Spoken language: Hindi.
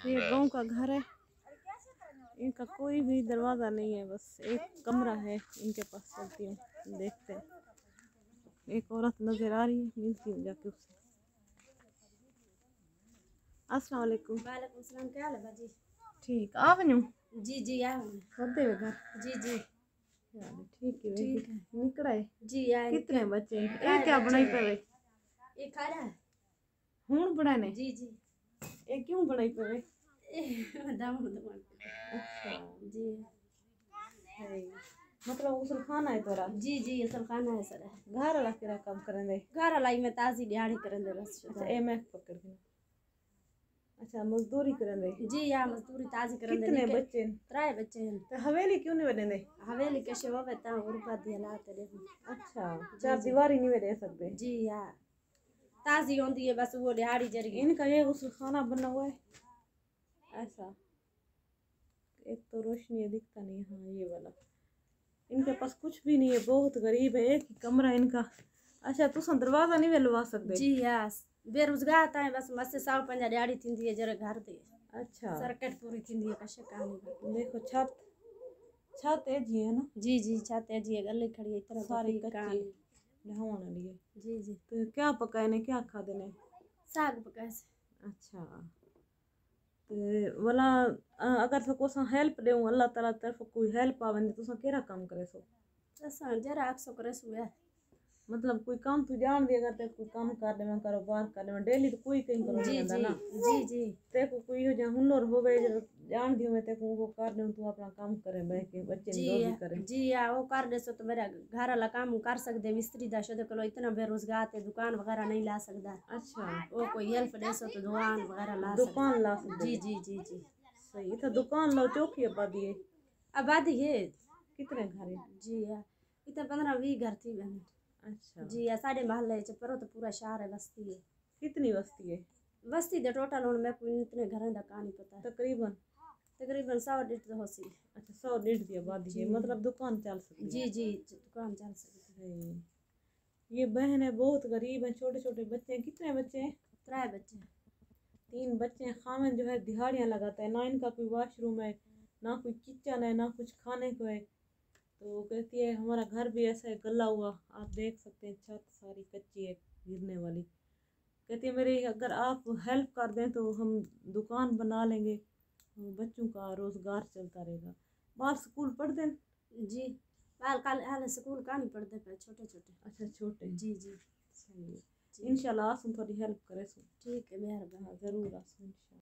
ये गांव का घर है। इनका कोई भी दरवाज़ा नहीं है, बस एक कमरा है इनके पास। चलती हूँ, देखते हैं। एक औरत नजर आ रही है, मिलती हूँ जाके उससे। अस्सलाम वालेकुम। वालेकुम सलाम। क्या हाल है बाजी? ठीक आ वञूं? जी जी आ होते हुए घर? जी जी ठीक है। ठीक है निकड़ा है जी आ कितने बच्चे? ये क्या बनाई पे? ये खा रहा है। हूं बनाने? जी जी ये क्यों बनाई पे? दम अच्छा जी है, मतलब उसल खाना है तोरा? जी जी ये सब खाना है सर। घर वाला केरा काम करन दे? घर लाई में ताजी दिहाड़ी करन दे बस। अच्छा ए मैं पकड़ के। अच्छा मजदूरी करन दे? जी या मजदूरी ताजी करन दे। कितने बच्चे? 3 बच्चे हैं। तो हवेली क्यों नहीं बने दे? हवेली के शेवा बेटा गुरबा दिया लाते दे। अच्छा चार दीवारी नहीं दे सकते? जी या ताजी होती है बस वो दिहाड़ी जरी। इनका ये उस खाना बना हुआ है ऐसा। एक तो रोशनी दिखता नहीं। हाँ ये वाला। इनके पास कुछ भी नहीं है, बहुत गरीब है। एक ही कमरा इनका। अच्छा तुम दरवाजा नहीं लवा सकते? जी यस बेरोजगार था बस मस्से 150 दिहाड़ी थी है जरा घर दे। अच्छा सरकट पूरी थी है कशे कहानी। देखो छत छत है जी, है ना? जी जी छत है जी गली खड़ी है इतना सारी कच्ची ढहाने वाली है। जी जी तो क्या पकाए ने, क्या खा देने? साग पकाए से। अच्छा तो वाला अगर सको हेल्प दे अल्लाह ताला तरफ कोई हेल्प आवे तो तुसा केरा काम करे सो? असा जरा 100 करे सो मतलब कोई काम तू जान दे, अगर ते कोई काम कर दे, कारोबार कर दे डेली तो कोई कहीं करो जी जांदा जी ना। जी जी ते को कोई हो जा हुनर होवे जान दियो मैं ते को वो कर दे, तू अपना काम करे बैठ के बच्चे जी जो भी करे। जी या वो कर दे सो तो मेरा घर वाला काम कर सकते मिस्त्री दा शो कलो इतना बेरोजगार थे दुकान वगैरह नहीं ला सकता। अच्छा वो कोई हेल्प दे सो तो दुकान वगैरह ला दुकान ला सकता। सकते? जी जी जी जी सही तो दुकान लो चौकी आबादी है? आबादी है कितने घर है? जी या इतना 15-20 घर थी बहन। अच्छा जी या साढ़े महल है पर तो पूरा शहर है बस्ती है। कितनी बस्ती है? बस्ती दे टोटल हूँ मैं कोई इतने घर का नहीं पता। तकरीबन? तकरीबन 100-150 तो हो सी। अच्छा 100-150 की आबादी है, मतलब दुकान चल सकती है? जी जी दुकान चल सकती है। ये बहन है बहुत गरीब है, छोटे छोटे बच्चे हैं। कितने बच्चे हैं? 3 बच्चे। 3 बच्चे हैं। खामन जो है दिहाड़ियाँ लगाता है, ना इनका कोई वॉशरूम है, ना कोई किचन है, ना कुछ खाने को है। तो कहती है हमारा घर भी ऐसा है गला हुआ, आप देख सकते हैं छत सारी कच्ची है गिरने वाली। कहती है मेरी अगर आप हेल्प कर दें तो हम दुकान बना लेंगे, बच्चों का रोज़गार चलता रहेगा। बाहर स्कूल पढ़ते हैं? जी बाल काल हाल स्कूल का नहीं पढ़ते पे छोटे छोटे। अच्छा छोटे। जी जी सही है। इंशाल्लाह आसम थोड़ी हेल्प करे सो। ठीक है मेहरबानी। हाँ ज़रूर आसम इंशाल्लाह।